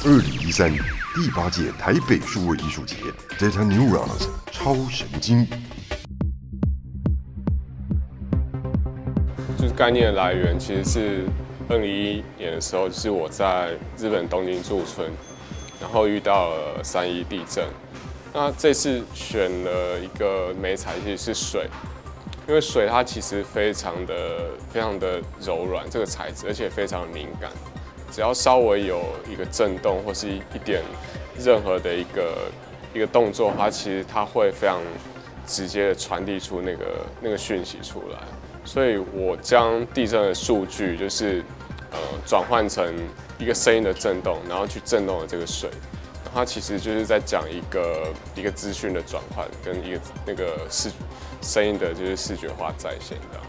2013第8届台北数位艺术节 Data Neurons 超神经。 就是概念的来源，其实是2011年的时候，就是我在日本东京驻村，然后遇到了3.1地震。那这次选了一个媒材，其实是水，因为水它其实非常的柔软，这个材质，而且非常敏感，只要稍微有一个震动或是一点任何的一个动作，它会非常直接的传递出那个讯息出来。所以我将地震的数据就是转换成一个声音的震动，然后去震动了这个水。它其实就是在讲一个资讯的转换，跟一个那个声音的就是视觉化再现这样。